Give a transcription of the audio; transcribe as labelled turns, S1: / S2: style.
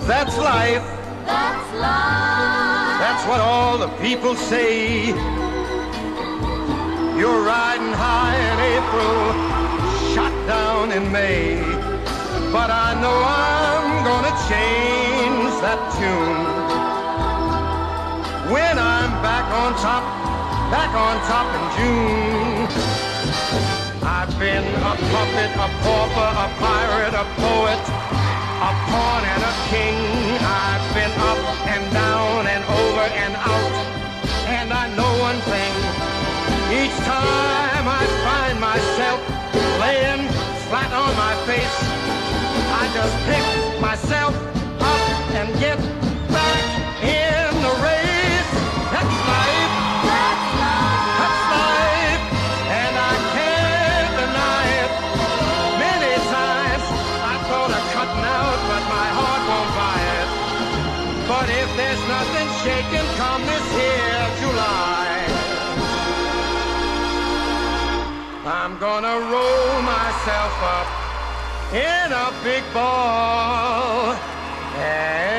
S1: That's life.
S2: That's life.
S1: That's what all the people say. You're riding high in April, shot down in May. But I know I'm gonna change that tune when I'm back on top in June. I've been a puppet, a pauper, a pirate, a poet, a pawn and a king. I've been up and down and over and out. And I know one thing, each time I find myself laying flat on my face, I just pick myself up and get back in the race. That's life.
S2: That's life.
S1: That's life. And I can't deny it. Many times I thought of cutting out, but my heart won't buy it. But if there's nothing shaking come this here July, I'm gonna roll myself up in a big ball and